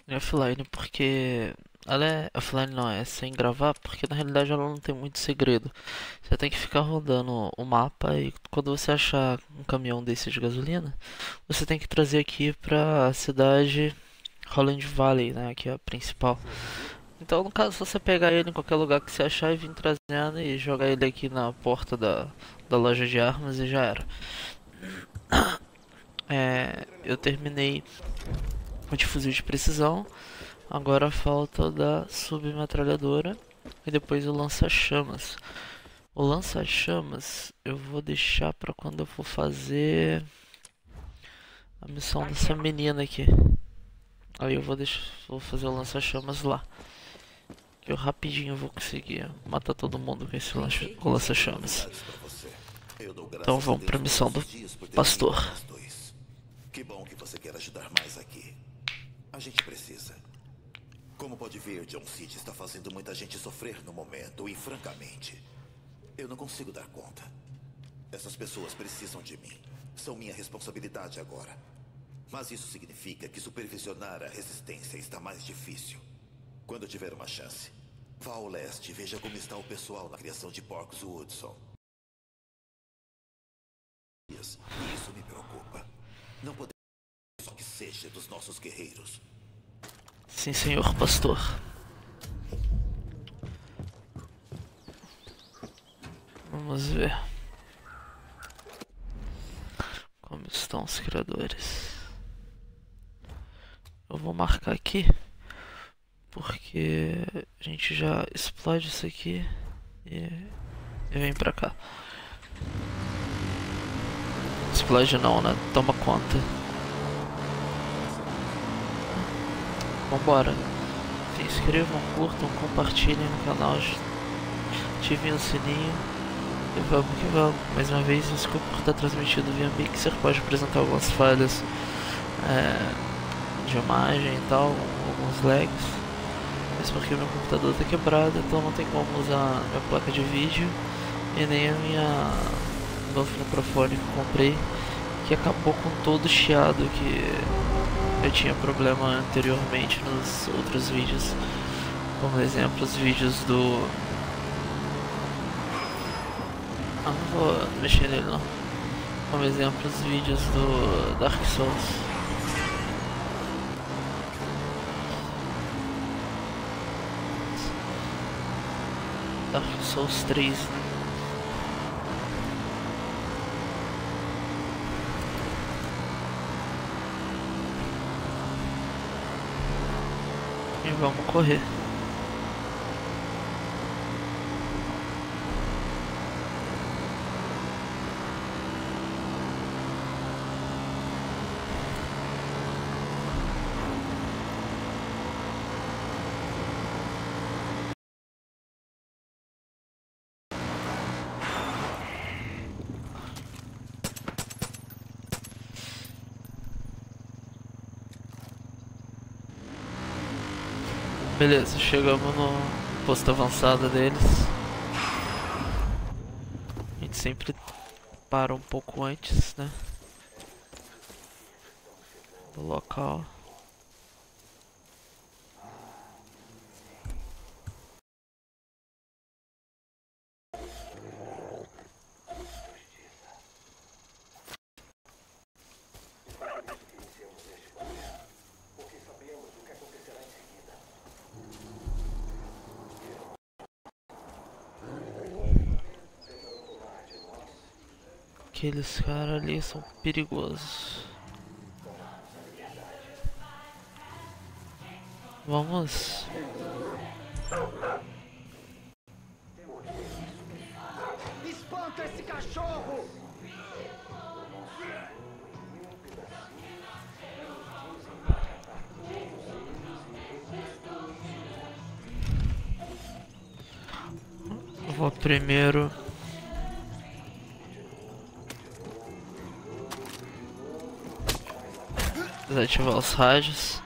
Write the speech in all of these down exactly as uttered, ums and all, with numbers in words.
Em offline, porque ela é offline, não, é sem gravar, porque na realidade ela não tem muito segredo. Você tem que ficar rodando o mapa e quando você achar um caminhão desse de gasolina, você tem que trazer aqui pra cidade Holland Valley, né, que é a principal. Então, no caso, se você pegar ele em qualquer lugar que você achar e vir trazendo e jogar ele aqui na porta da, da loja de armas e já era. É, eu terminei o de fuzil de precisão. Agora falta o da submetralhadora e depois o lança-chamas. O lança-chamas eu vou deixar pra quando eu for fazer a missão dessa menina aqui. Aí eu vou, deixar, vou fazer o lança-chamas lá. Que eu rapidinho vou conseguir matar todo mundo com esse lança-chamas. Então vamos pra missão do pastor. Que bom que você quer ajudar mais aqui. A gente precisa. Como pode ver, John City está fazendo muita gente sofrer no momento e, francamente, eu não consigo dar conta. Essas pessoas precisam de mim. São minha responsabilidade agora. Mas isso significa que supervisionar a resistência está mais difícil. Quando tiver uma chance, vá ao leste e veja como está o pessoal na criação de porcos Woodson. E isso me preocupa. Não podemos só que seja dos nossos guerreiros. Sim, senhor pastor. Vamos ver como estão os criadores. Eu vou marcar aqui porque a gente já explode isso aqui e, e vem pra cá. Explode não, né? Toma conta. Vambora. Se inscrevam, curtam, compartilhem no canal, ativem o sininho e vamos que vamos. Mais uma vez, desculpa por estar transmitido via Mixer, pode apresentar algumas falhas é, de imagem e tal, alguns lags. Mas porque meu computador está quebrado, então não tem como usar minha placa de vídeo e nem a minha novo microfone que eu comprei, que acabou com todo o chiado que eu tinha problema anteriormente nos outros vídeos. Como exemplo, os vídeos do... Ah, não vou mexer nele não. Como exemplo, os vídeos do Dark Souls. Dark Souls três, né? E vamos correr. Beleza, chegamos no posto avançado deles. A gente sempre para um pouco antes, né, do local. Aqueles caras ali são perigosos. Vamos. Espanta esse cachorro! Vou primeiro desativar os rádios.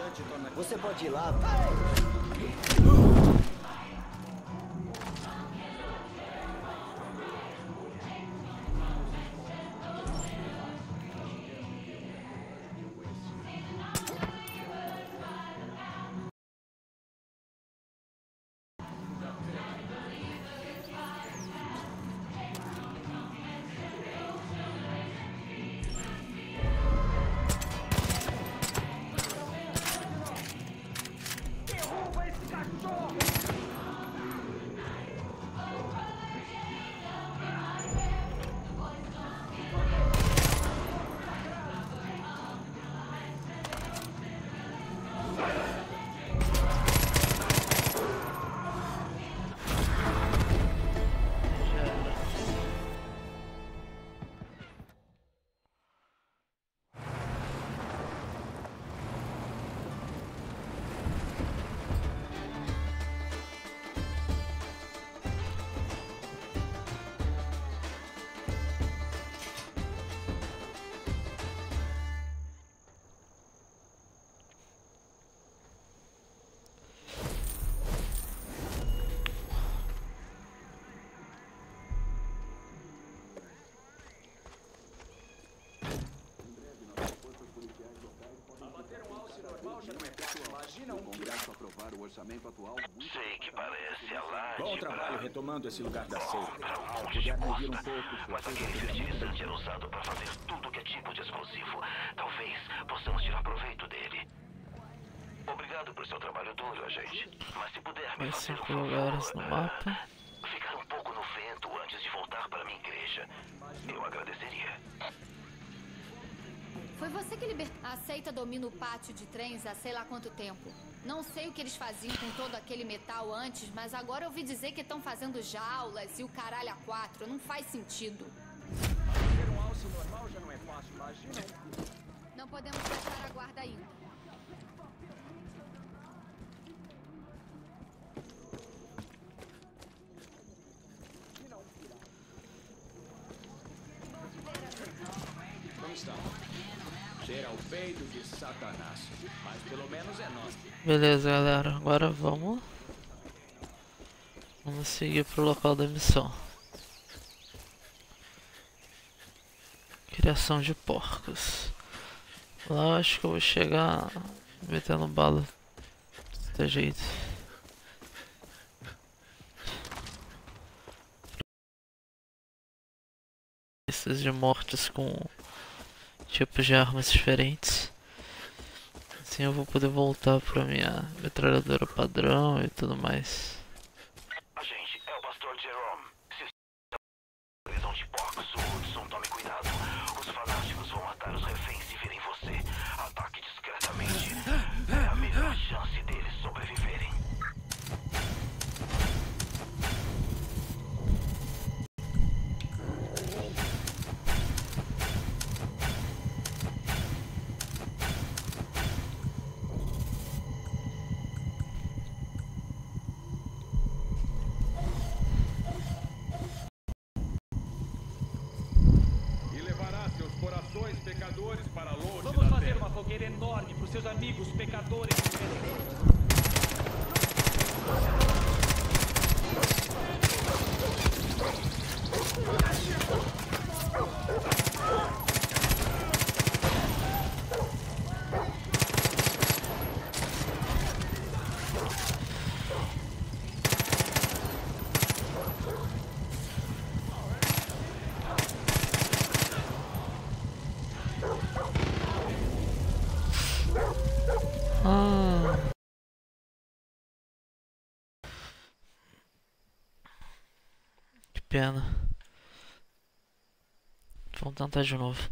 Você pode ir lá. Derruba esse cachorro! Sei que parece a laje. Bom trabalho retomando esse lugar da seita. Um monte Se de puder medir um coisa. pouco Mas sua aquele fertilizante era usado para fazer tudo que é tipo de explosivo. Talvez possamos tirar proveito dele. Obrigado por seu trabalho duro, agente. Mas se puder me Mais fazer um cinco favor, lugares no ah, mapa. ficar um pouco no vento antes de voltar para minha igreja, eu agradeceria. Foi você que libertou. A seita domina o pátio de trens há sei lá quanto tempo. Não sei o que eles faziam com todo aquele metal antes, mas agora eu ouvi dizer que estão fazendo jaulas e o caralho a quatro. Não faz sentido. Ter um alce normal já não é fácil, imagina. Não podemos baixar a guarda ainda. Como está? Cheira ao peito de Satanás. Mas pelo menos é nosso. Beleza, galera. Agora vamos. Vamos seguir pro local da missão. Criação de porcos. Lá eu acho que eu vou chegar metendo bala desse jeito. Listas de mortes com tipos de armas diferentes. Assim eu vou poder voltar pra minha metralhadora padrão e tudo mais. Agente, é o pastor Jerome. Se está prisão de porcos, Hudson, tome cuidado. Os fanáticos vão matar os reféns e virem você. Ataque discretamente. É a melhor chance deles sobreviverem. E levará seus corações pecadores para longe Vamos fazer uma fogueira enorme para os seus amigos pecadores. Ah. Que pena. Vamos tentar de novo.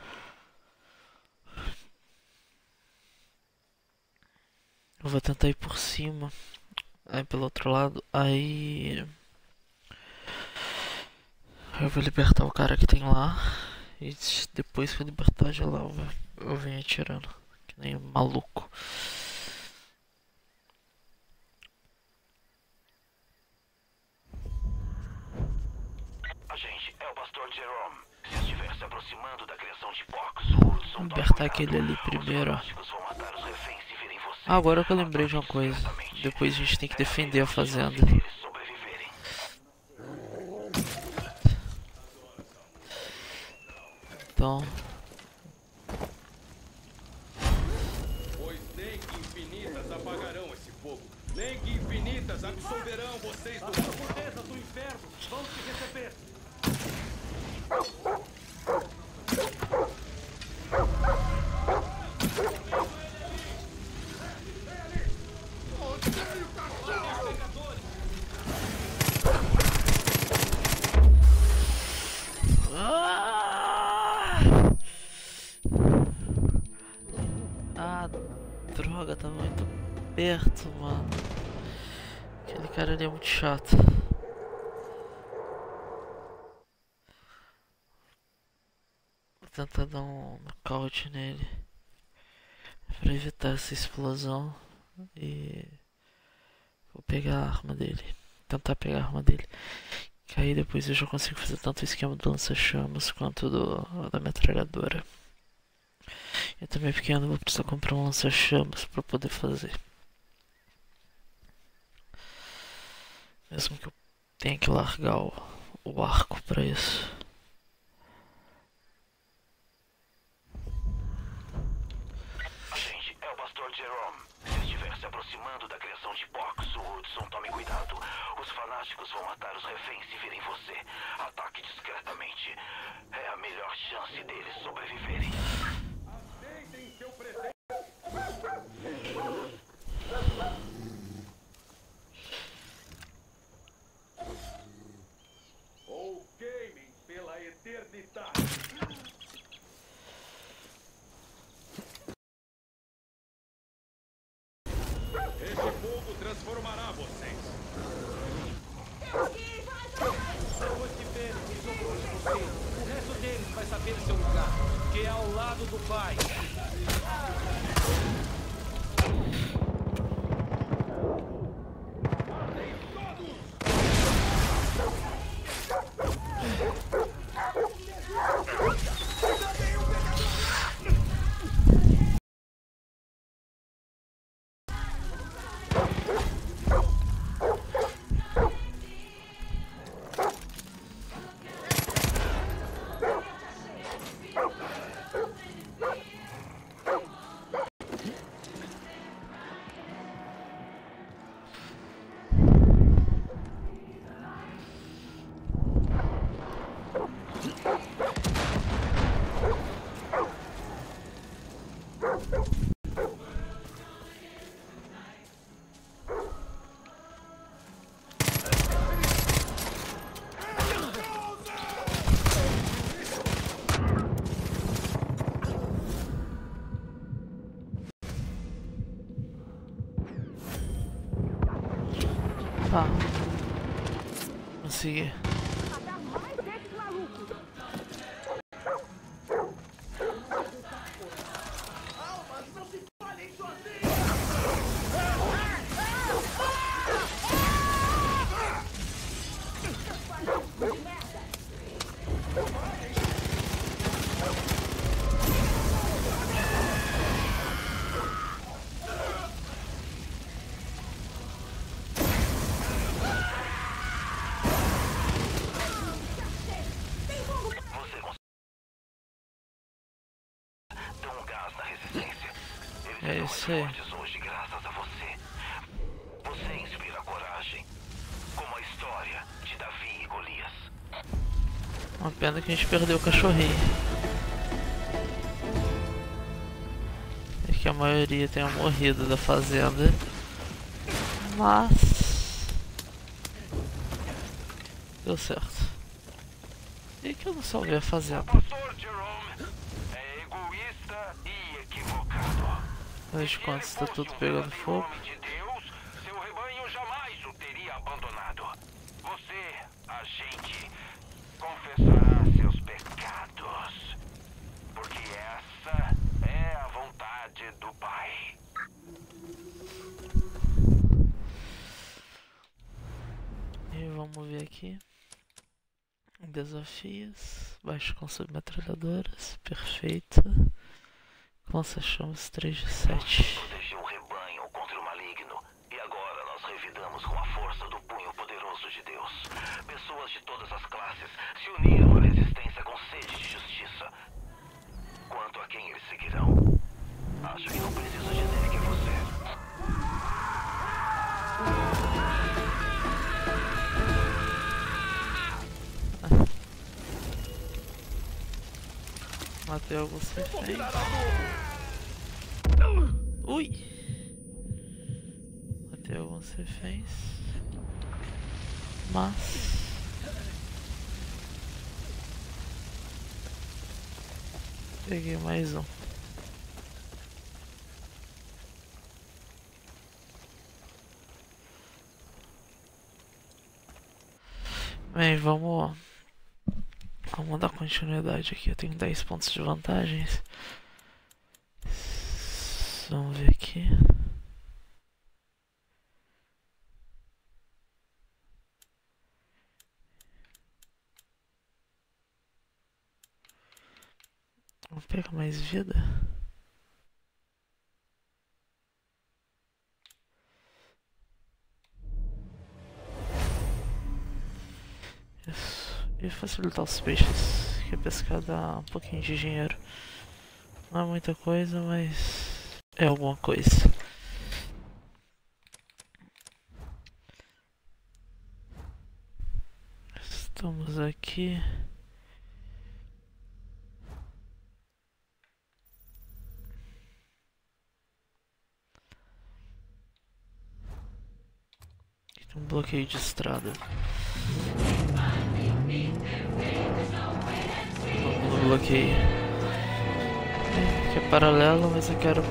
Eu vou tentar ir por cima. Aí pelo outro lado. Aí eu vou libertar o cara que tem lá. E depois que eu libertar de lá, eu, eu venho atirando. Que nem um maluco. Agente, é o pastor Jerome. Se estiver se aproximando da criação de porcos, Hudson, tome Libertar cuidado. aquele ali Os primeiro. fanáticos vão matar os reféns e virem você. Ah, agora que eu lembrei de uma coisa. Depois a gente tem que defender a fazenda. Então... Pois nem que infinitas apagarão esse fogo. Nem que infinitas absolverão vocês do... As profundezas do inferno vão te receber. Ah! Ah, droga, tá muito perto, mano. Aquele cara ali é muito chato. Vou tentar dar um nocaute nele pra evitar essa explosão. E vou pegar a arma dele. Tentar pegar a arma dele. Que aí depois eu já consigo fazer tanto o esquema do lança-chamas quanto do, da metralhadora. Eu também pequeno vou precisar comprar um lança-chamas pra poder fazer. Mesmo que eu tenha que largar o, o arco pra isso. Agente, é o pastor Jerome. Se estiver se aproximando da criação de Box, Hudson, tome cuidado. Os fanáticos vão matar os reféns se virem você. Ataque discretamente. É a melhor chance deles sobreviverem. Aceitem seu presente. Ou queimem pela eternidade. Esse fogo transformará vocês. Depois que verem quem sobrou de vocês, o resto deles vai saber seu lugar, que é ao lado do pai. Tá. Consegui. É isso aí. Hoje, graças a você. Você inspira coragem, como a história de Davi e Golias. Uma pena que a gente perdeu o cachorrinho. É que a maioria tenha morrido da fazenda. Mas... deu certo. E que eu não salvei a fazenda. O pastor Jerome é egoísta e equivocado. Afinal de contas, está tudo pegando fogo. De Deus, seu rebanho jamais o teria abandonado. Você, agente, confessará seus pecados, porque essa é a vontade do Pai. E vamos ver aqui. Desafios. Baixo com submetralhadoras. Perfeito. Lança-chamas três de sete. Proteger o rebanho revidamos com a força do punho poderoso de Deus. Pessoas de todas as classes se uniram à resistência com sede de justiça. Quanto a quem eles seguirão, acho que não preciso dizer que é você. Matei alguns reféns. Ui! Matei alguns reféns. Mas... peguei mais um. Bem, vamos... Vamos dar continuidade aqui. Eu tenho dez pontos de vantagens. Vamos ver aqui. Vamos pegar mais vida. Isso. E facilitar os peixes, que a pescar dá um pouquinho de dinheiro. Não é muita coisa, mas é alguma coisa. Estamos aqui. Aqui tem um bloqueio de estrada. Vamos no bloqueio. Aqui é paralelo, mas eu quero.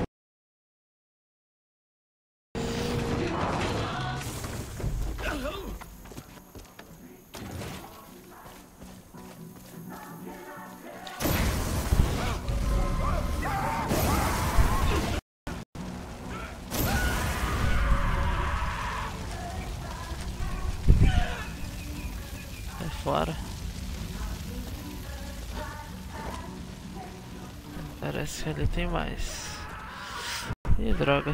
Sai fora. Parece que ali tem mais. Ih, droga.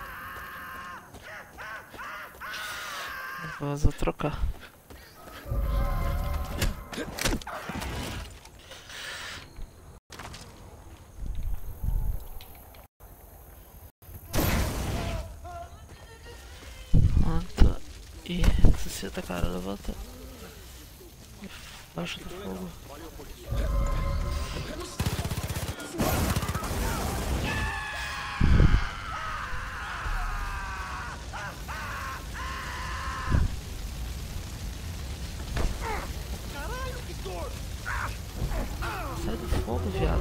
Vamos trocar. Levanta e ressuscita, cara. Levanta. Baixa do fogo. Sai do fogo, viado.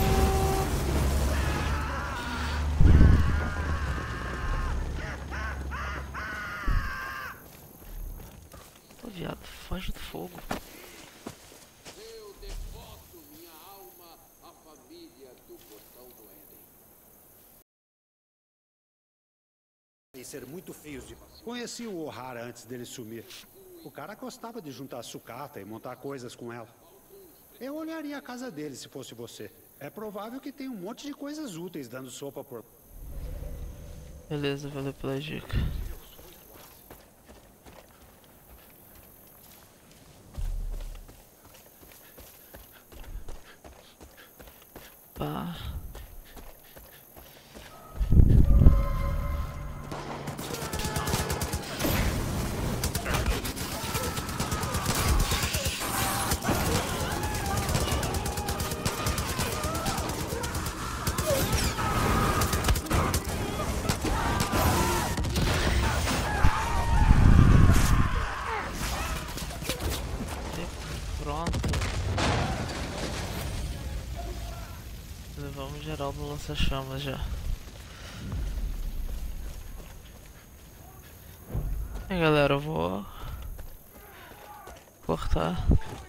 Pô, viado, foge do fogo. Eu devoto minha alma à família do Portão do Éden. E ser muito feios de... Conheci o O'Hara antes dele sumir. O cara gostava de juntar sucata e montar coisas com ela. Eu olharia a casa dele se fosse você. É provável que tenha um monte de coisas úteis dando sopa por... Beleza, valeu pela dica. Pá. Levamos geral no lança-chamas já. E galera, eu vou cortar.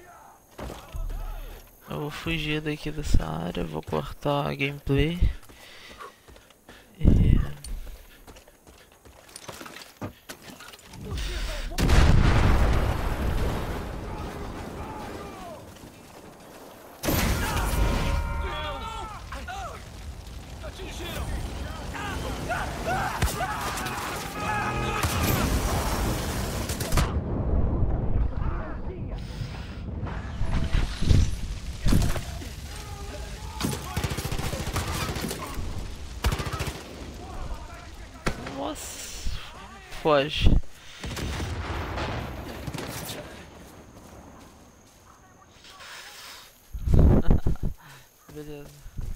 Eu vou fugir daqui dessa área, vou cortar a gameplay. E... foge. Beleza.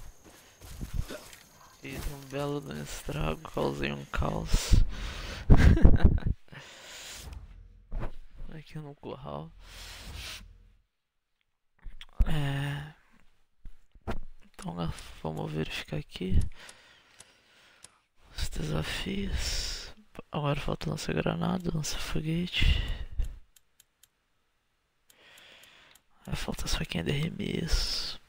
Fiz um belo do estrago, causei um caos. Aqui no curral. É... Então vamos verificar aqui os desafios. Agora falta lança-granada, lança-foguete. Aí falta só quem é de arremesso.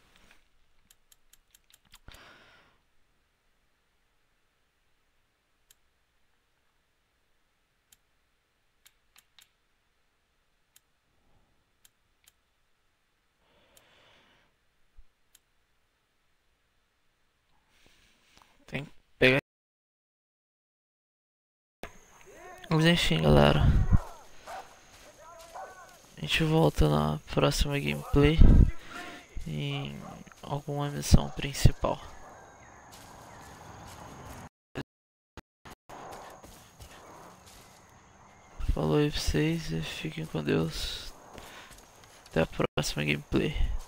Tem que pegar. Mas enfim, galera. A gente volta na próxima gameplay em alguma missão principal. Falou aí pra vocês e fiquem com Deus. Até a próxima gameplay.